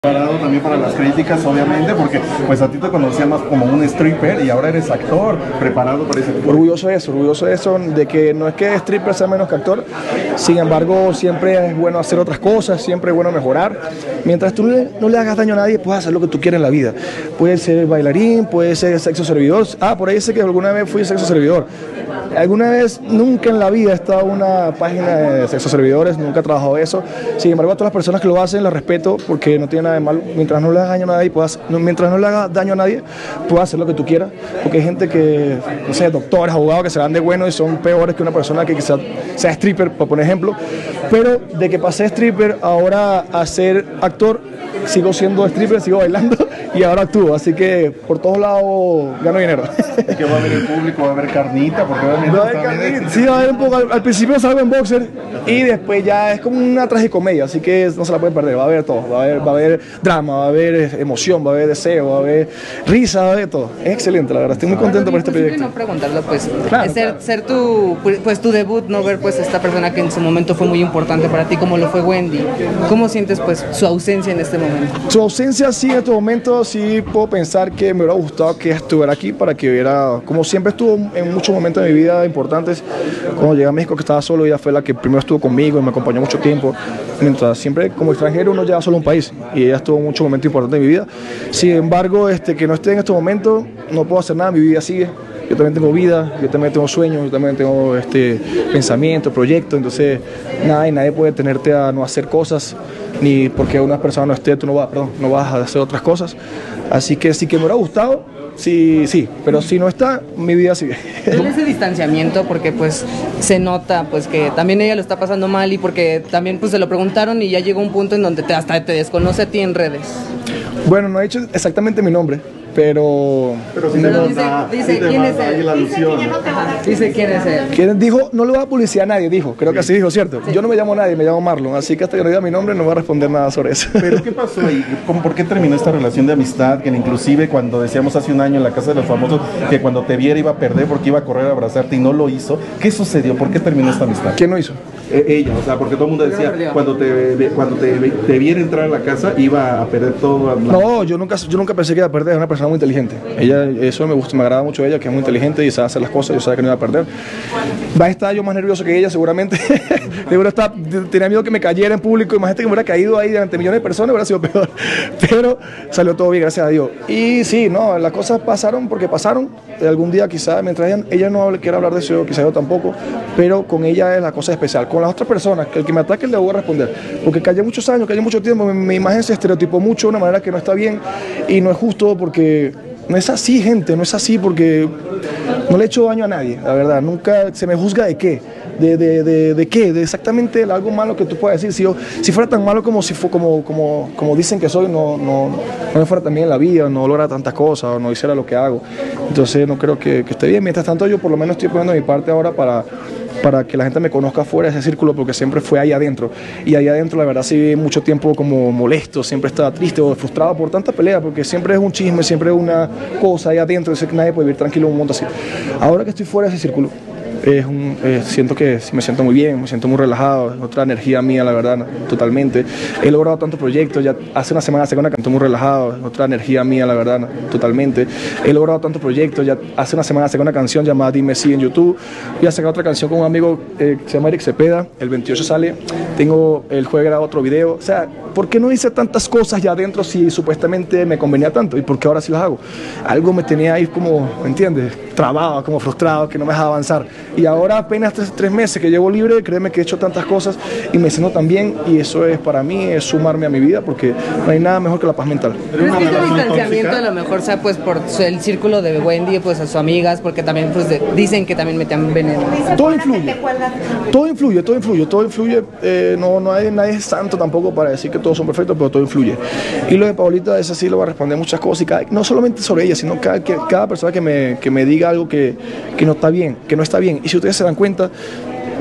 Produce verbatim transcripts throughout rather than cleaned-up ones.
Preparado también para las críticas, obviamente, porque pues a ti te conocía más como un stripper y ahora eres actor, preparado para ese tipo. Orgulloso de eso, orgulloso de eso, de que no es que stripper sea menos que actor, sin embargo siempre es bueno hacer otras cosas, siempre es bueno mejorar. Mientras tú no le hagas daño a nadie, puedes hacer lo que tú quieras en la vida. Puedes ser bailarín, puedes ser sexo servidor. Ah, por ahí sé que alguna vez fui sexo servidor. Alguna vez, nunca en la vida he estado en una página de sexo servidores, nunca he trabajado eso. Sin embargo, a todas las personas que lo hacen, las respeto porque no tiene nada de malo. Mientras no le hagas daño a nadie, puedas, mientras no le hagas daño a nadie, puedes hacer lo que tú quieras. Porque hay gente que, no sé, doctores, abogados que se dan de bueno y son peores que una persona que quizás sea stripper, por poner ejemplo. Pero de que pasé stripper ahora a ser actor, sigo siendo stripper, sigo bailando y ahora actúo. Así que por todos lados gano dinero. ¿Y qué va a haber el público? ¿Va a haber carnita? Porque obviamente va a haber carnita. Sí, va a haber un poco. Al, al principio salgo en boxer y después ya es como una tragicomedia, así que no se la puede perder. Va a haber todo. Va a haber, va a haber drama, va a haber emoción, va a haber deseo, va a haber risa, va a haber todo. Es excelente, la verdad. Estoy muy contento por este proyecto. No preguntarlo, pues, claro, ser, claro. ser tu, pues, tu debut, no ver pues esta persona que en su momento fue muy importante para ti, como lo fue Wendy. ¿Cómo sientes pues su ausencia en este momento? Su ausencia sí, en este momento sí puedo pensar que me hubiera gustado que estuviera aquí para que hubiera, como siempre estuvo en muchos momentos de mi vida importantes. Cuando llegué a México, que estaba solo, ella fue la que primero estuvo conmigo y me acompañó mucho tiempo. Mientras siempre como extranjero uno llega solo a un país y ella estuvo en muchos momentos importantes de mi vida. Sin embargo, este, que no esté en este momento, no puedo hacer nada, mi vida sigue. Yo también tengo vida, yo también tengo sueños, yo también tengo este, pensamientos, proyectos, entonces nada, y nadie puede tenerte a no hacer cosas, ni porque una persona no esté, tú no vas, perdón, no vas a hacer otras cosas. Así que sí que me hubiera gustado, sí, sí, pero si no está, mi vida sigue. En ese distanciamiento, porque pues se nota pues que también ella lo está pasando mal y porque también pues se lo preguntaron y ya llegó un punto en donde te, hasta te desconoce a ti en redes. Bueno, no he dicho exactamente mi nombre, pero... Pero si Pero te dice, da, dice si te quién es manda ahí él. la alusión. Dice quién es él. ¿Quién dijo? No le va a publicidad a nadie, dijo. Creo que así dijo, ¿cierto? Yo no me llamo nadie, me llamo Marlon, así que hasta que no diga mi nombre no voy a responder nada sobre eso. ¿Pero qué pasó ahí? ¿Cómo, ¿Por qué terminó esta relación de amistad? Que inclusive cuando decíamos hace un año en la Casa de los Famosos que cuando te viera iba a perder porque iba a correr a abrazarte y no lo hizo. ¿Qué sucedió? ¿Por qué terminó esta amistad? ¿Quién lo hizo? Eh, ella, o sea, porque todo el mundo decía cuando te, cuando te, te viera entrar a la casa iba a perder todo. La... No, yo nunca, yo nunca pensé que iba a perder, es una persona muy inteligente. Ella, eso me gusta, me agrada mucho de ella, que es muy inteligente y sabe hacer las cosas, yo sabía que no iba a perder. Va a estar yo más nervioso que ella seguramente. Seguro está, tenía miedo que me cayera en público, imagínate que me hubiera caído ahí delante de millones de personas, hubiera sido peor. Pero salió todo bien, gracias a Dios. Y sí, no, las cosas pasaron porque pasaron. Algún día quizás, mientras ella, ella no quiera hablar de eso, quizás yo tampoco, pero con ella es la cosa especial. Con las otras personas, que el que me ataque le voy a responder. Porque callé muchos años, callé mucho tiempo, mi, mi imagen se estereotipó mucho de una manera que no está bien y no es justo porque no es así, gente, no es así porque no le he hecho daño a nadie, la verdad. Nunca se me juzga de qué. De, de, de, de qué, de exactamente algo malo que tú puedas decir. Si, yo, si fuera tan malo como, si fue, como, como, como dicen que soy, no, no, no me fuera tan bien en la vida, no lograra tantas cosas, o no hiciera lo que hago. Entonces no creo que, que esté bien. Mientras tanto yo por lo menos estoy poniendo mi parte ahora para, para que la gente me conozca fuera de ese círculo, porque siempre fue ahí adentro. Y ahí adentro la verdad sí viví mucho tiempo como molesto, siempre estaba triste o frustrado por tanta pelea, porque siempre es un chisme, siempre es una cosa ahí adentro, y nadie puede vivir tranquilo en un mundo así. Ahora que estoy fuera de ese círculo, Es un, eh, siento que me siento muy bien, me siento muy relajado, es otra energía mía, la verdad, totalmente. He logrado tantos proyectos, ya hace una semana saqué una canción muy relajado, es otra energía mía, la verdad, totalmente. He logrado tantos proyectos, ya hace una semana saqué una canción llamada Dime Sí en YouTube, voy a sacar otra canción con un amigo eh, que se llama Eric Cepeda, el veintiocho sale, tengo el jueves grabado otro video, o sea, ¿por qué no hice tantas cosas ya adentro si supuestamente me convenía tanto? ¿Y por qué ahora sí las hago? Algo me tenía ahí como, ¿me entiendes? Trabado, como frustrado, que no me dejaba avanzar. Y ahora apenas tres, tres meses que llevo libre, créeme que he hecho tantas cosas y me siento tan bien, y eso es para mí, es sumarme a mi vida, porque no hay nada mejor que la paz mental. ¿Crees que este distanciamiento a lo mejor sea pues por el círculo de Wendy, pues a sus amigas, porque también pues de, dicen que también metían veneno? Todo influye, todo influye, todo influye, todo influye, eh, no, no hay, nadie es santo tampoco para decir que todos son perfectos, pero todo influye. Y lo de Paulita, es así, lo va a responder muchas cosas, y cada, no solamente sobre ella, sino cada, que, cada persona que me, que me diga algo que, que no está bien, que no está bien. Y si ustedes se dan cuenta,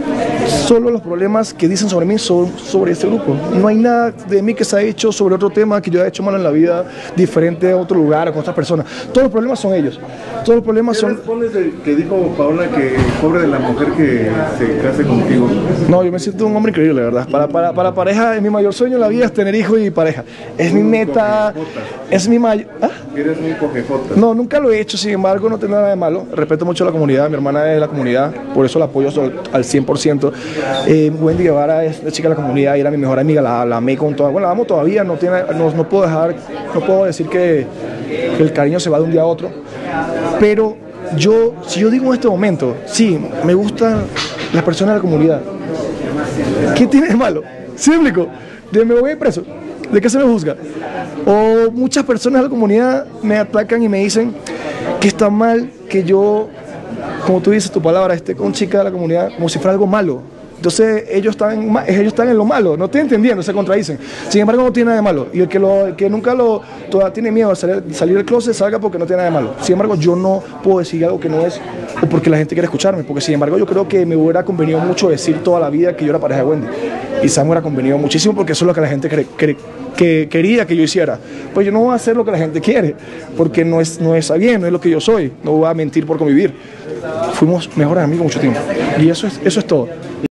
solo los problemas que dicen sobre mí son sobre este grupo. No hay nada de mí que se ha hecho sobre otro tema que yo haya hecho mal en la vida, diferente a otro lugar o con otras personas. Todos los problemas son ellos. Todos los problemas ¿Qué son... respondes de que dijo Paola que pobre de la mujer que se case contigo? No, yo me siento un hombre increíble, la verdad. Para, para, para pareja, mi mayor sueño en la vida es tener hijos y pareja. Es mi meta, es mi mayor... ¿Ah? Eres muy cogejota. No, nunca lo he hecho, sin embargo, no tengo nada de malo. Respeto mucho a la comunidad, mi hermana es de la comunidad, por eso la apoyo al cien por ciento. Eh, Wendy Guevara es la chica de la comunidad y era mi mejor amiga, la, la amé con toda. Bueno, la amo todavía, no, tiene, no, no puedo dejar, no puedo decir que, que el cariño se va de un día a otro. Pero yo, si yo digo en este momento, sí, me gustan las personas de la comunidad, ¿qué tiene de malo? ¿Sí me explico? De me voy preso. ¿De qué se me juzga? O muchas personas de la comunidad me atacan y me dicen que está mal que yo, como tú dices tu palabra, esté con chica de la comunidad como si fuera algo malo. Entonces ellos están, ellos están en lo malo, no estoy entendiendo, se contradicen. Sin embargo, no tiene nada de malo. Y el que, lo, el que nunca lo todavía tiene miedo a salir, salir del closet, salga porque no tiene nada de malo. Sin embargo, yo no puedo decir algo que no es, o porque la gente quiere escucharme. Porque sin embargo, yo creo que me hubiera convenido mucho decir toda la vida que yo era pareja de Wendy. Y Sam me hubiera convenido muchísimo porque eso es lo que la gente cree, cree, que quería que yo hiciera. Pues yo no voy a hacer lo que la gente quiere, porque no es, no está bien, no es lo que yo soy. No voy a mentir por convivir. Fuimos mejores amigos mucho tiempo. Y eso es, eso es todo.